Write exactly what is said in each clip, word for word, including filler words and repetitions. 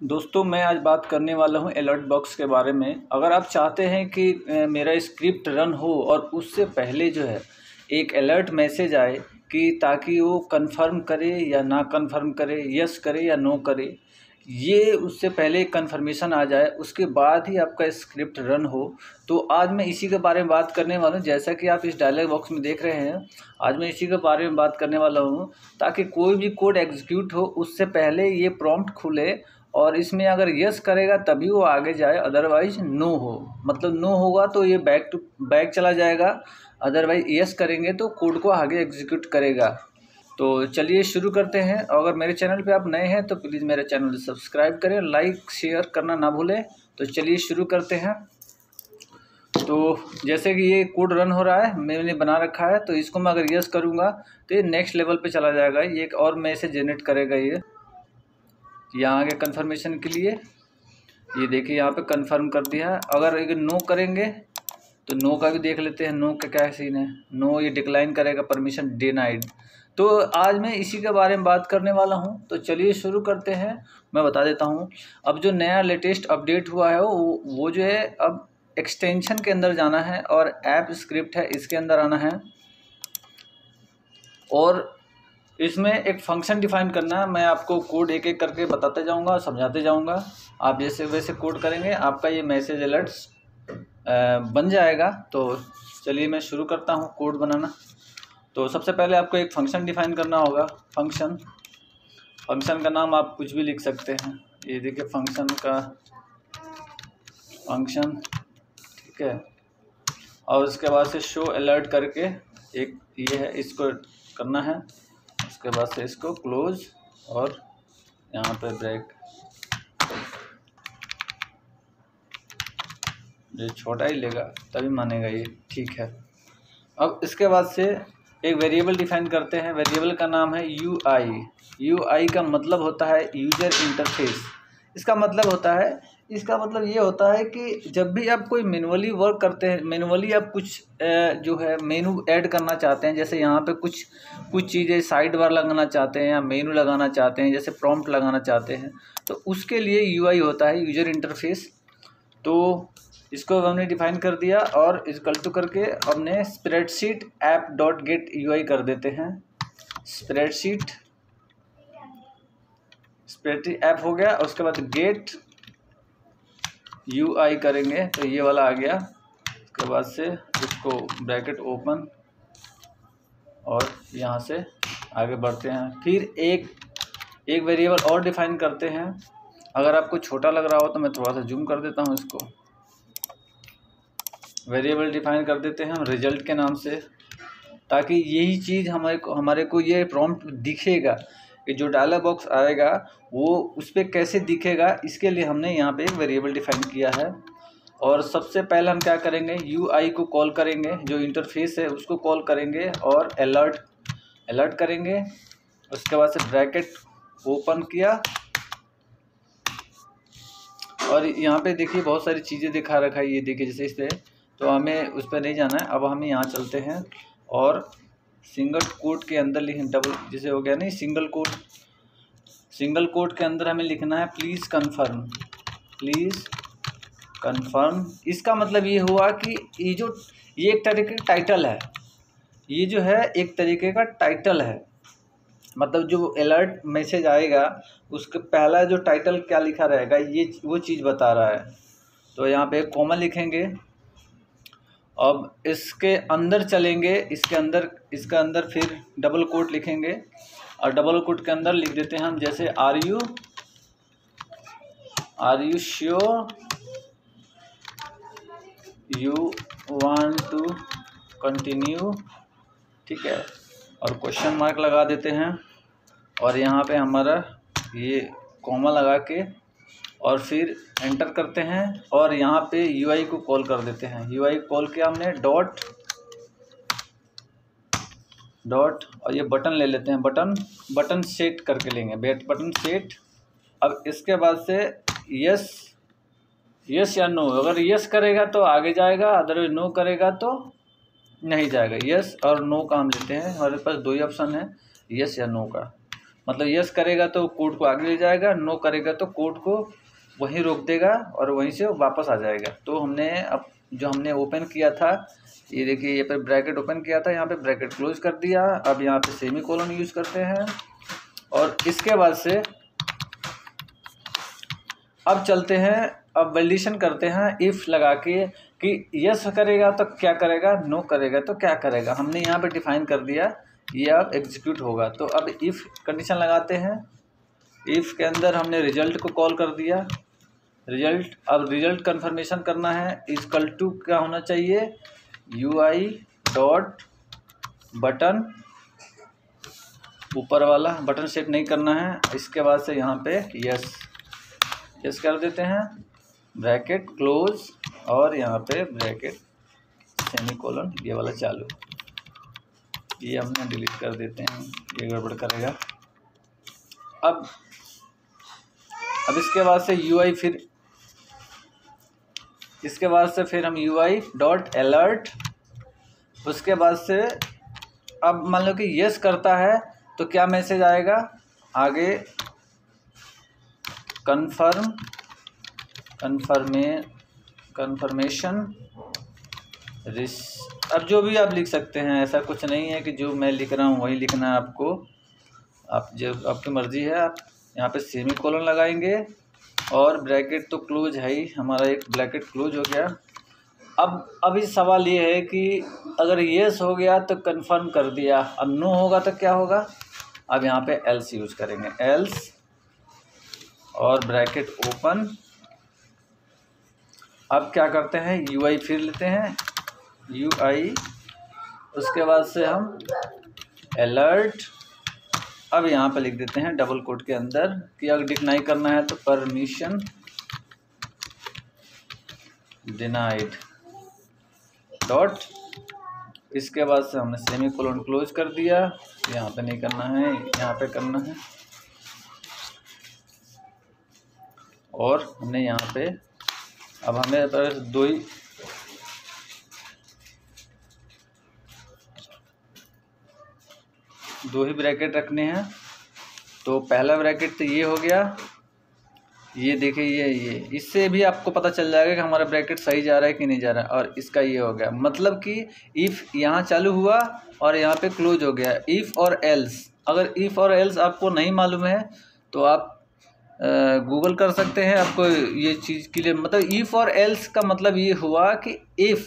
दोस्तों मैं आज बात करने वाला हूं अलर्ट बॉक्स के बारे में। अगर आप चाहते हैं कि मेरा स्क्रिप्ट रन हो और उससे पहले जो है एक अलर्ट मैसेज आए कि ताकि वो कंफर्म करे या ना कंफर्म करे, यस करे या नो करे, ये उससे पहले एक कंफर्मेशन आ जाए, उसके बाद ही आपका स्क्रिप्ट रन हो, तो आज मैं इसी के बारे में बात करने वाला हूँ। जैसा कि आप इस डायलॉग बॉक्स में देख रहे हैं, आज मैं इसी के बारे में बात करने वाला हूँ ताकि कोई भी कोड एग्जीक्यूट हो उससे पहले ये प्रॉम्प्ट खुले और इसमें अगर यस करेगा तभी वो आगे जाए, अदरवाइज नो हो। मतलब नो होगा तो ये बैक टू बैक चला जाएगा, अदरवाइज यस करेंगे तो कोड को आगे एग्जीक्यूट करेगा। तो चलिए शुरू करते हैं। अगर मेरे चैनल पे आप नए हैं तो प्लीज़ मेरे चैनल सब्सक्राइब करें, लाइक शेयर करना ना भूलें। तो चलिए शुरू करते हैं। तो जैसे कि ये कोड रन हो रहा है, मैंने बना रखा है, तो इसको मैं अगर यस करूँगा तो ये नेक्स्ट लेवल पे चला जाएगा। ये एक और मैसेज जनरेट करेगा। ये यहाँ के कंफर्मेशन के लिए ये देखिए यहाँ पे कंफर्म कर दिया है। अगर एक नो करेंगे तो नो का भी देख लेते हैं, नो का क्या सीन है। नो ये डिक्लाइन करेगा, परमिशन डिनाइड। तो आज मैं इसी के बारे में बात करने वाला हूं। तो चलिए शुरू करते हैं। मैं बता देता हूं, अब जो नया लेटेस्ट अपडेट हुआ है वो वो जो है, अब एक्सटेंशन के अंदर जाना है और ऐप स्क्रिप्ट है इसके अंदर आना है और इसमें एक फंक्शन डिफाइन करना है। मैं आपको कोड एक एक करके बताते जाऊंगा, समझाते जाऊंगा। आप जैसे वैसे कोड करेंगे आपका ये मैसेज अलर्ट्स बन जाएगा। तो चलिए मैं शुरू करता हूँ कोड बनाना। तो सबसे पहले आपको एक फंक्शन डिफाइन करना होगा। फंक्शन फंक्शन का नाम आप कुछ भी लिख सकते हैं। ये देखिए फंक्शन का फंक्शन, ठीक है। और उसके बाद से शो अलर्ट करके एक ये है, इसको करना है। उसके बाद से इसको क्लोज और यहाँ पे ब्रेक, ये छोटा ही लेगा तभी मानेगा ये, ठीक है। अब इसके बाद से एक वेरिएबल डिफाइन करते हैं। वेरिएबल का नाम है यू आई। यू आई का मतलब होता है यूजर इंटरफेस। इसका मतलब होता है इसका मतलब ये होता है कि जब भी आप कोई मैनुअली वर्क करते हैं, मैनुअली आप कुछ जो है मेनू ऐड करना चाहते हैं, जैसे यहाँ पे कुछ कुछ चीज़ें साइड बार लगाना चाहते हैं या मेनू लगाना चाहते हैं, जैसे प्रॉम्प्ट लगाना चाहते हैं, तो उसके लिए यू आई होता है, यूजर इंटरफेस। तो इसको हमने डिफाइन कर दिया और इक्वल टू करके हमने spreadsheet app dot get U I कर देते हैं। स्प्रेडशीट स्प्रेडशीट ऐप हो गया। उसके बाद गेट यू आई करेंगे तो ये वाला आ गया। उसके बाद से इसको ब्रैकेट ओपन और यहाँ से आगे बढ़ते हैं। फिर एक एक वेरिएबल और डिफाइन करते हैं। अगर आपको छोटा लग रहा हो तो मैं थोड़ा सा जूम कर देता हूँ इसको। वेरिएबल डिफाइन कर देते हैं हम रिजल्ट के नाम से, ताकि यही चीज़ हमारे को हमारे को ये प्रॉम्प्ट दिखेगा कि जो डायलॉग बॉक्स आएगा वो उस पर कैसे दिखेगा। इसके लिए हमने यहाँ पे एक वेरिएबल डिफाइन किया है। और सबसे पहले हम क्या करेंगे, यू आई को कॉल करेंगे, जो इंटरफेस है उसको कॉल करेंगे और अलर्ट अलर्ट करेंगे। उसके बाद से ब्रैकेट ओपन किया और यहाँ पे देखिए बहुत सारी चीज़ें दिखा रखा है। ये देखिए जैसे इस पर, तो हमें उस पर नहीं जाना है। अब हमें यहाँ चलते हैं और सिंगल कोट के अंदर लिखें, डबल जैसे हो गया नहीं, सिंगल कोट सिंगल कोट के अंदर हमें लिखना है प्लीज़ कन्फर्म, प्लीज़ कन्फर्म। इसका मतलब ये हुआ कि ये जो ये एक तरीके का टाइटल है, ये जो है एक तरीके का टाइटल है। मतलब जो अलर्ट मैसेज आएगा उसके पहला जो टाइटल क्या लिखा रहेगा ये वो चीज़ बता रहा है। तो यहाँ पे एक कॉमा लिखेंगे। अब इसके अंदर चलेंगे, इसके अंदर इसके अंदर फिर डबल कोट लिखेंगे और डबल कोट के अंदर लिख देते हैं हम, जैसे are you are you sure you want to continue, ठीक है। और क्वेश्चन मार्क लगा देते हैं और यहाँ पे हमारा ये कॉमा लगा के और फिर एंटर करते हैं और यहाँ पे यू आई को कॉल कर देते हैं। यू आई कॉल किया हमने, डॉट डॉट और ये बटन ले लेते हैं, बटन बटन सेट करके लेंगे, बेट बटन सेट। अब इसके बाद से यस यस या नो, अगर यस करेगा तो आगे जाएगा, अदरवाइज नो करेगा तो नहीं जाएगा। यस और नो का हम लेते हैं, हमारे पास दो ही ऑप्शन है, यस या नो का। मतलब यस करेगा तो कोड को आगे ले जाएगा, नो करेगा तो कोड को वहीं रोक देगा और वहीं से वापस आ जाएगा। तो हमने अब जो हमने ओपन किया था, ये देखिए ये पे ब्रैकेट ओपन किया था, यहाँ पे ब्रैकेट क्लोज कर दिया। अब यहाँ पे सेमी कोलन यूज़ करते हैं और इसके बाद से अब चलते हैं, अब वैलिडेशन करते हैं इफ़ लगा के कि यस करेगा तो क्या करेगा, नो करेगा तो क्या करेगा। हमने यहाँ पे डिफाइन कर दिया, ये अब एग्जीक्यूट होगा। तो अब इफ़ कंडीशन लगाते हैं, इफ़ के अंदर हमने रिजल्ट को कॉल कर दिया, रिजल्ट, अब रिजल्ट कंफर्मेशन करना है, इक्वल टू क्या होना चाहिए, यू आई डॉट बटन, ऊपर वाला बटन सेट नहीं करना है। इसके बाद से यहाँ पे यस यस कर देते हैं, ब्रैकेट क्लोज और यहाँ पे ब्रैकेट सेमी कोलन ये वाला चालू, ये हमने डिलीट कर देते हैं, ये गड़बड़ करेगा। अब अब इसके बाद से यू आई, फिर इसके बाद से फिर हम यू आई डॉट अलर्ट, उसके बाद से अब मान लो कि यस करता है तो क्या मैसेज आएगा आगे, कन्फर्म कन्फर्मे कन्फर्मेशन रिस, अब जो भी आप लिख सकते हैं, ऐसा कुछ नहीं है कि जो मैं लिख रहा हूँ वही लिखना है आपको, आप जो आपकी मर्ज़ी है। आप यहाँ पे सेमी कोलन लगाएंगे और ब्रैकेट तो क्लोज है ही, हमारा एक ब्रैकेट क्लोज हो गया। अब अभी सवाल ये है कि अगर येस हो गया तो कंफर्म कर दिया, अब नो होगा तो क्या होगा। अब यहाँ पे एल्स यूज़ करेंगे, एल्स और ब्रैकेट ओपन। अब क्या करते हैं, यू आई फिर लेते हैं, यू आई, उसके बाद से हम अलर्ट। अब यहाँ पे लिख देते हैं डबल कोट के अंदर कि अगर डिक्नाई करना है तो परमिशन डिनाइड डॉट, इसके बाद से हमने सेमी कोलन क्लोज कर दिया, यहाँ पे नहीं करना है, यहाँ पे करना है। और हमने यहाँ पे अब हमें बस दो ही दो ही ब्रैकेट रखने हैं। तो पहला ब्रैकेट तो ये हो गया, ये देखिए ये ये इससे भी आपको पता चल जाएगा कि हमारा ब्रैकेट सही जा रहा है कि नहीं जा रहा है। और इसका ये हो गया, मतलब कि इफ़ यहाँ चालू हुआ और यहाँ पे क्लोज हो गया, इफ़ और एल्स। अगर इफ़ और एल्स आपको नहीं मालूम है तो आप गूगल कर सकते हैं, आपको ये चीज़ के लिए, मतलब इफ़ और एल्स का मतलब ये हुआ कि इफ़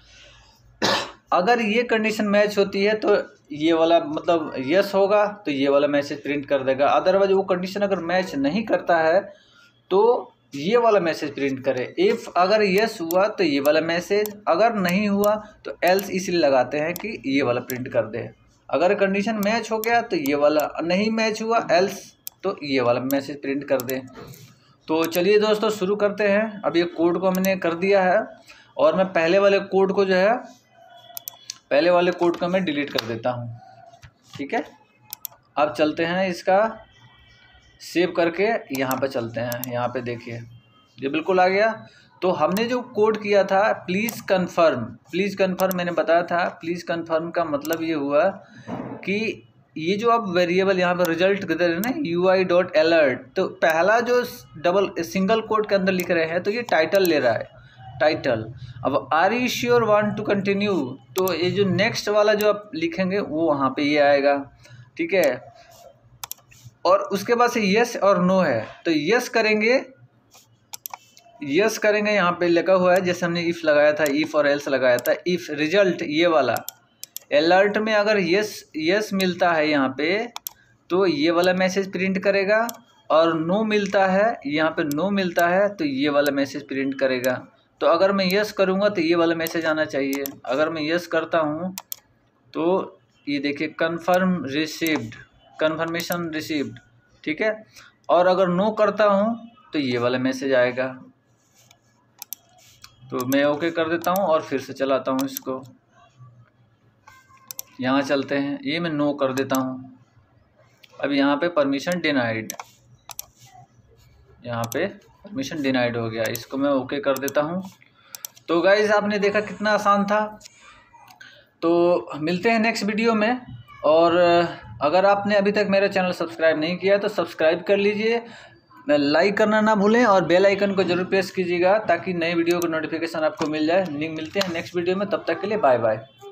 अगर ये कंडीशन मैच होती है तो ये वाला मतलब यस होगा तो ये वाला मैसेज प्रिंट कर देगा। अदरवाइज वो कंडीशन अगर मैच नहीं करता है तो ये वाला मैसेज प्रिंट करे। इफ़ अगर यस हुआ तो ये वाला मैसेज, अगर नहीं हुआ तो एल्स इसलिए लगाते हैं कि ये वाला प्रिंट कर दे। अगर कंडीशन मैच हो गया तो ये वाला, नहीं मैच हुआ एल्स तो ये वाला मैसेज प्रिंट कर दे। तो चलिए दोस्तों शुरू करते हैं। अब ये कोड को हमने कर दिया है और मैं पहले वाले कोड को जो है पहले वाले कोड को मैं डिलीट कर देता हूँ, ठीक है। अब चलते हैं, इसका सेव करके यहाँ पे चलते हैं। यहाँ पे देखिए ये बिल्कुल आ गया। तो हमने जो कोड किया था प्लीज़ कन्फर्म, प्लीज़ कन्फर्म मैंने बताया था। प्लीज़ कन्फर्म का मतलब ये हुआ कि ये जो आप वेरिएबल यहाँ पर रिजल्ट दे रहे हैं ना, यू आई डॉट अलर्ट, तो पहला जो डबल सिंगल कोड के अंदर लिख रहे हैं तो ये टाइटल ले रहा है, टाइटल। अब are you sure want to continue, तो ये जो नेक्स्ट वाला जो आप लिखेंगे वो वहाँ पे ये आएगा, ठीक है। और उसके बाद से यस और नो है तो यस करेंगे, यस करेंगे यहाँ पे लगा हुआ है, जैसे हमने इफ़ लगाया था, इफ़ और एल्स लगाया था। इफ़ रिजल्ट ये वाला अलर्ट में अगर यस यस मिलता है यहाँ पे तो ये वाला मैसेज प्रिंट करेगा, और नो मिलता है यहाँ पे नो मिलता है तो ये वाला मैसेज प्रिंट करेगा। तो अगर मैं यस करूँगा तो ये वाला मैसेज आना चाहिए। अगर मैं यस करता हूँ तो ये देखिए कन्फर्म रिसीव्ड, कन्फर्मेशन रिसीव्ड, ठीक है। और अगर नो करता हूँ तो ये वाला मैसेज आएगा। तो मैं ओके कर देता हूँ और फिर से चलाता हूँ इसको। यहाँ चलते हैं, ये मैं नो कर देता हूँ। अब यहाँ पे परमिशन डिनाइड, यहाँ पे परमिशन डिनाइड हो गया, इसको मैं ओके कर देता हूँ। तो गाइस आपने देखा कितना आसान था। तो मिलते हैं नेक्स्ट वीडियो में और अगर आपने अभी तक मेरा चैनल सब्सक्राइब नहीं किया तो सब्सक्राइब कर लीजिए, लाइक करना ना भूलें और बेल आइकन को जरूर प्रेस कीजिएगा ताकि नए वीडियो का नोटिफिकेशन आपको मिल जाए। लिंक मिलते हैं नेक्स्ट वीडियो में, तब तक के लिए बाय बाय।